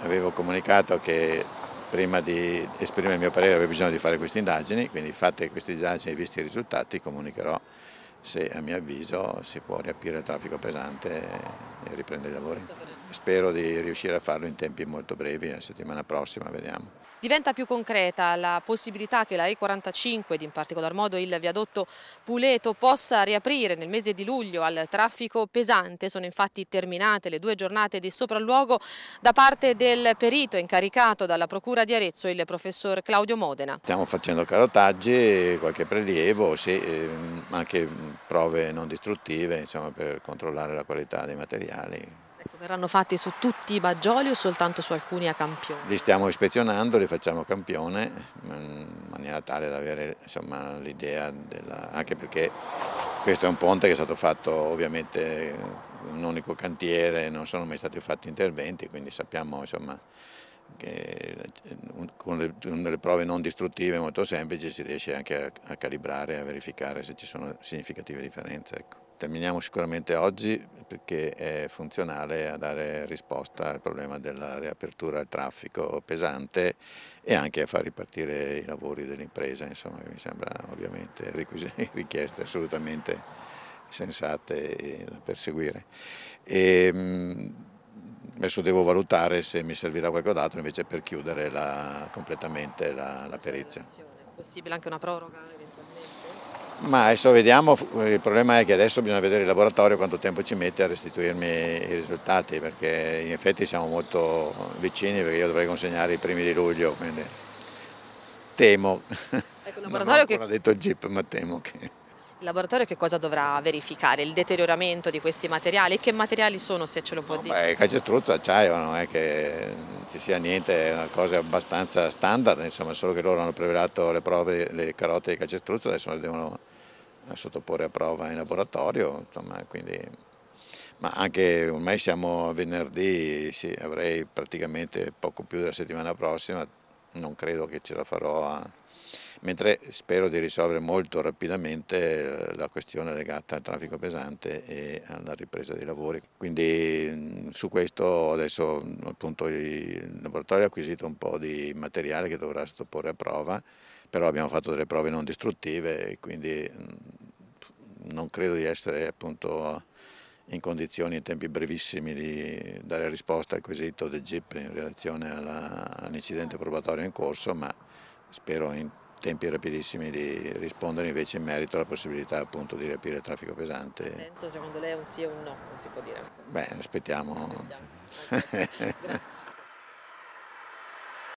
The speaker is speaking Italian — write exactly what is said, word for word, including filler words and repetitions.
avevo comunicato che prima di esprimere il mio parere avevo bisogno di fare queste indagini, quindi fatte queste indagini e visti i risultati comunicherò se a mio avviso si può riaprire il traffico pesante e riprendere i lavori. Spero di riuscire a farlo in tempi molto brevi, la settimana prossima vediamo. Diventa più concreta la possibilità che la E quarantacinque ed in particolar modo il viadotto Puleto possa riaprire nel mese di luglio al traffico pesante. Sono infatti terminate le due giornate di sopralluogo da parte del perito incaricato dalla Procura di Arezzo, il professor Claudio Modena. Stiamo facendo carotaggi, qualche prelievo, sì, anche prove non distruttive, insomma, per controllare la qualità dei materiali. Ecco, verranno fatti su tutti i baggioli o soltanto su alcuni a campione? Li stiamo ispezionando, li facciamo a campione, in maniera tale da avere l'idea della... anche perché questo è un ponte che è stato fatto ovviamente un unico cantiere, non sono mai stati fatti interventi, quindi sappiamo insomma, che con le, con le prove non distruttive molto semplici si riesce anche a, a calibrare e a verificare se ci sono significative differenze. Ecco. Terminiamo sicuramente oggi perché è funzionale a dare risposta al problema della riapertura al traffico pesante e anche a far ripartire i lavori dell'impresa, insomma, che mi sembra ovviamente richieste assolutamente sensate da perseguire. E, adesso devo valutare se mi servirà qualcos'altro invece per chiudere la, completamente la, la perizia. È possibile anche una proroga eventualmente? Ma adesso vediamo, il problema è che adesso bisogna vedere il laboratorio quanto tempo ci mette a restituirmi i risultati, perché in effetti siamo molto vicini, perché io dovrei consegnare i primi di luglio, quindi temo, Ecco, non ho ancora che... detto il G I P, ma temo che... Il laboratorio che cosa dovrà verificare? Il deterioramento di questi materiali? Che materiali sono, se ce lo può no, dire? Beh, calcestruzzo, acciaio, non è che ci sia niente, è una cosa abbastanza standard, insomma, solo che loro hanno preparato le prove, le carote di calcestruzzo, adesso le devono sottoporre a prova in laboratorio, insomma, quindi... ma anche ormai siamo a venerdì, sì, avrei praticamente poco più della settimana prossima, non credo che ce la farò a... mentre spero di risolvere molto rapidamente la questione legata al traffico pesante e alla ripresa dei lavori. Quindi su questo adesso appunto il laboratorio ha acquisito un po' di materiale che dovrà sottoporre a prova, però abbiamo fatto delle prove non distruttive e quindi non credo di essere appunto in condizioni in tempi brevissimi di dare risposta al quesito del G I P in relazione all'incidente probatorio in corso, ma spero in tempi rapidissimi di rispondere invece in merito alla possibilità appunto di riaprire il traffico pesante. Nel senso, secondo lei è un sì o un no, non si può dire? Beh, aspettiamo. Aspettiamo. Grazie.